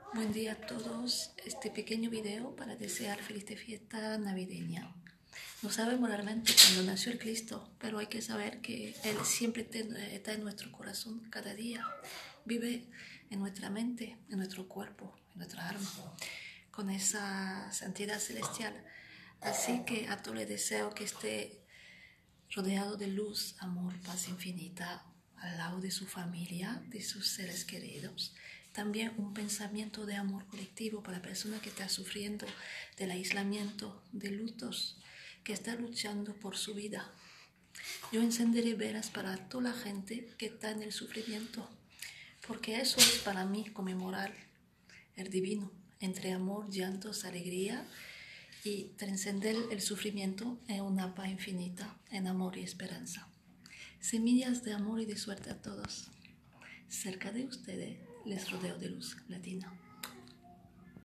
Buen día a todos. Este pequeño video para desear feliz fiesta navideña. No sabemos realmente cuándo nació el Cristo, pero hay que saber que Él siempre está en nuestro corazón cada día. Vive en nuestra mente, en nuestro cuerpo, en nuestra alma, con esa santidad celestial. Así que a todos les deseo que esté rodeado de luz, amor, paz infinita, al lado de su familia, de sus seres queridos. También un pensamiento de amor colectivo para la persona que está sufriendo del aislamiento, de lutos, que está luchando por su vida. Yo encenderé velas para toda la gente que está en el sufrimiento, porque eso es para mí conmemorar el divino, entre amor, llantos, alegría, y trascender el sufrimiento en una paz infinita, en amor y esperanza. Semillas de amor y de suerte a todos. Cerca de ustedes les rodeo de luz latina.